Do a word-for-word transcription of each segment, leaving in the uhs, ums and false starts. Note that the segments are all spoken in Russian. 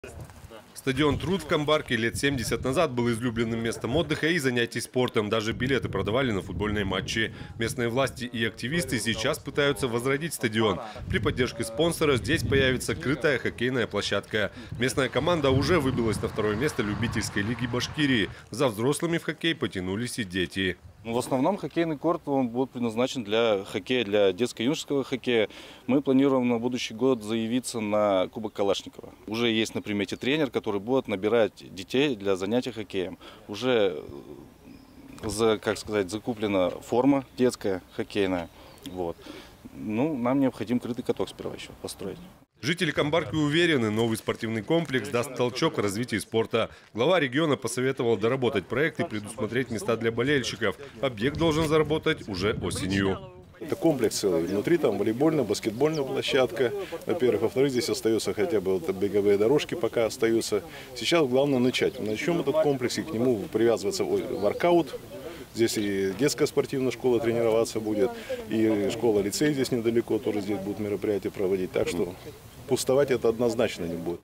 Стадион «Труд» в Камбарке лет семьдесят назад был излюбленным местом отдыха и занятий спортом. Даже билеты продавали на футбольные матчи. Местные власти и активисты сейчас пытаются возродить стадион. При поддержке спонсора здесь появится крытая хоккейная площадка. Местная команда уже выбилась на второе место любительской лиги Башкирии. За взрослыми в хоккей потянулись и дети. В основном хоккейный корт он будет предназначен для хоккея, для детско-юношеского хоккея. Мы планируем на будущий год заявиться на Кубок Калашникова. Уже есть на примете тренер, который будет набирать детей для занятий хоккеем. Уже, как сказать, закуплена форма детская хоккейная. Вот. Ну, нам необходим крытый каток сперва еще построить. Жители Камбарки уверены, новый спортивный комплекс даст толчок в развитии спорта. Глава региона посоветовал доработать проект и предусмотреть места для болельщиков. Объект должен заработать уже осенью. Это комплекс целый. Внутри там волейбольная, баскетбольная площадка. Во-первых. Во-вторых, здесь остаются хотя бы вот беговые дорожки пока остаются. Сейчас главное начать. Начнем этот комплекс и к нему привязываться воркаут. Здесь и детская спортивная школа тренироваться будет, и школа-лицей здесь недалеко, тоже здесь будут мероприятия проводить. Так что пустовать это однозначно не будет.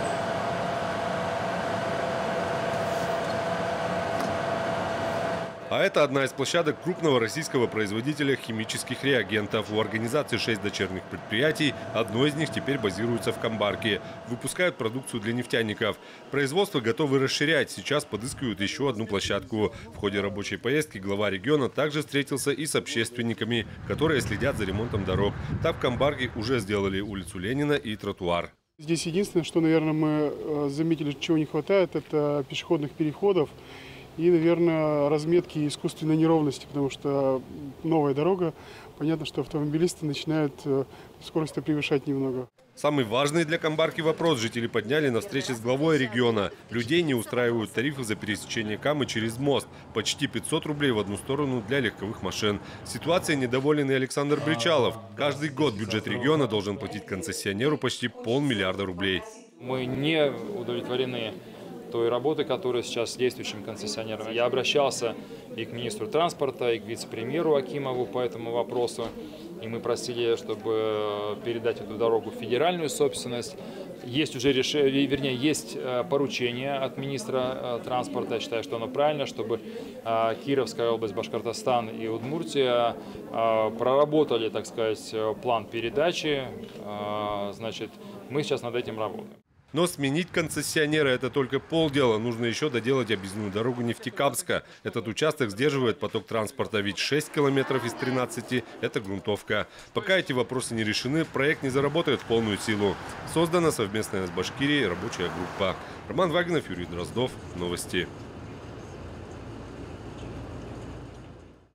А это одна из площадок крупного российского производителя химических реагентов. У организации шесть дочерних предприятий. Одно из них теперь базируется в Камбарке. Выпускают продукцию для нефтяников. Производство готовы расширять. Сейчас подыскивают еще одну площадку. В ходе рабочей поездки глава региона также встретился и с общественниками, которые следят за ремонтом дорог. Так в Камбарке уже сделали улицу Ленина и тротуар. Здесь единственное, что, наверное, мы заметили, чего не хватает, это пешеходных переходов. И, наверное, разметки искусственной неровности, потому что новая дорога, понятно, что автомобилисты начинают скорость превышать немного. Самый важный для Камбарки вопрос жители подняли на встрече с главой региона. Людей не устраивают тарифы за пересечение Камы через мост. Почти пятьсот рублей в одну сторону для легковых машин. Ситуацией недоволен и Александр Бричалов. Каждый год бюджет региона должен платить концессионеру почти полмиллиарда рублей. Мы не удовлетворены той работы, которая сейчас с действующим концессионером. Я обращался и к министру транспорта, и к вице-премьеру Акимову по этому вопросу. И мы просили, чтобы передать эту дорогу в федеральную собственность. Есть уже решение, вернее, есть поручение от министра транспорта. Я считаю, что оно правильно, чтобы Кировская область, Башкортостан и Удмуртия проработали, так сказать, план передачи. Значит, мы сейчас над этим работаем. Но сменить концессионера – это только полдела. Нужно еще доделать объездную дорогу Нефтекамска. Этот участок сдерживает поток транспорта, ведь шесть километров из тринадцати – это грунтовка. Пока эти вопросы не решены, проект не заработает в полную силу. Создана совместная с Башкирией рабочая группа. Роман Вагинов, Юрий Дроздов. Новости.